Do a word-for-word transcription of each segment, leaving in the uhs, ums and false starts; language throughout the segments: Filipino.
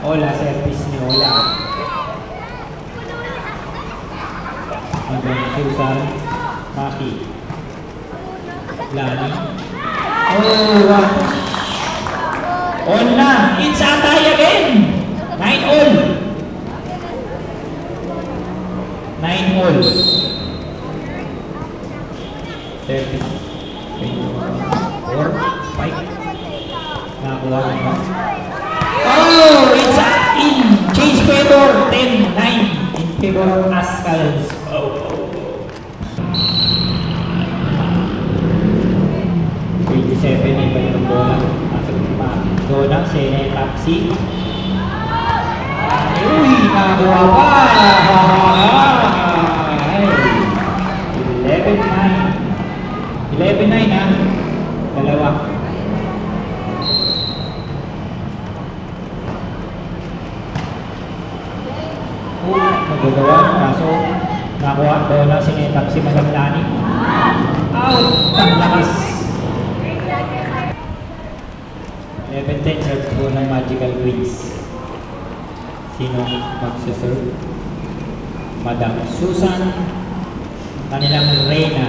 Ola, service ni Ola. Hanggang Susan, Maki. Lani. Oh, what? On na. It's a tie again. Nine all. Nine all. Service. Four, five. Nakakuha na ba? Oh, it's a in. Change favor. Ten, nine. In favor of Ascals. Oh. twenty-seven, iba yung bola. Masok pa. Dona, Sene, Tapsi. Uy, nakakuha pa. eleven nine. eleven nine ha. Dalawa. Oh, magagawa. Kaso, nakakuha. Dona, Sene, Tapsi, Madam Lani. Out! Ang lakas. eleven ten serve po ng Magical Queens. Sino magsaserve? Madam Susan, kanilang Reyna.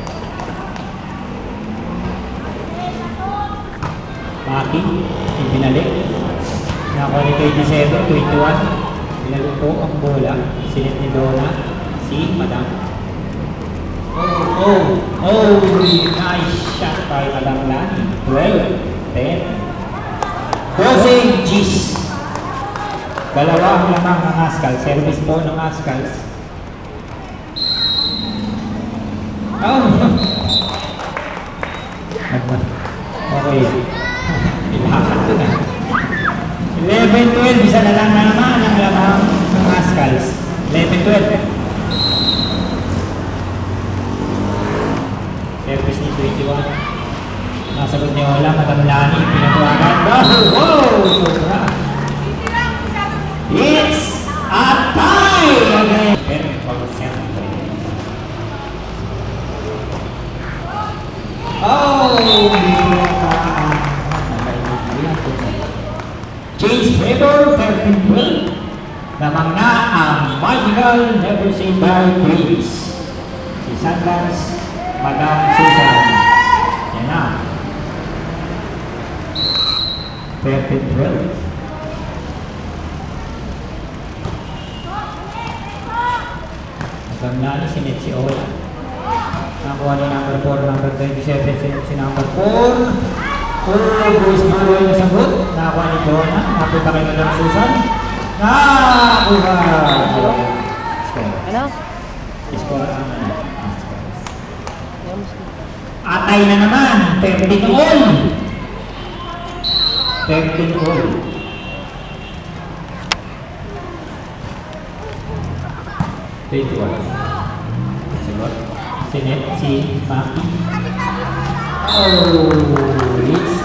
Maki, ibinalik. Nakakuha ni twenty-seven, twenty-one. Binalik po ang bola. Sinit ni Donna, si Madam. Oh, oh, oh, nice shot by Madam Lani. twelve, ten. Crossing G's. Dalawa lamang ng Ascals. Service po ng Ascals. Oh! Okay. Ilakan ko na. eleven twelve. Isa na lang naman ang lamang ng Ascals. eleven twelve. Service ni twenty-one. Nasagot niyo wala, Madam Lani, pinatuwagan. Wow! Sobra! It's a tie! Okay. Oh! Change favor, thirteen twelve. Namang na ang Magical Never Say Bye Queens. Si Sandals, Madam Susan. Yan na. thirteen twelve. Hanggang na si Mitzi Ola. Nakuha ni number four, number twenty-seven, si number four. Oh, Bruce Maroy na sagot. Nakakuha ni Donna. Napunta kay Madam Susan. Nakakuha. Ano? Score ang atay na naman. thirteen all. thirteen all. twenty-one. Sagot. Si Net, si Maki. Oh, it's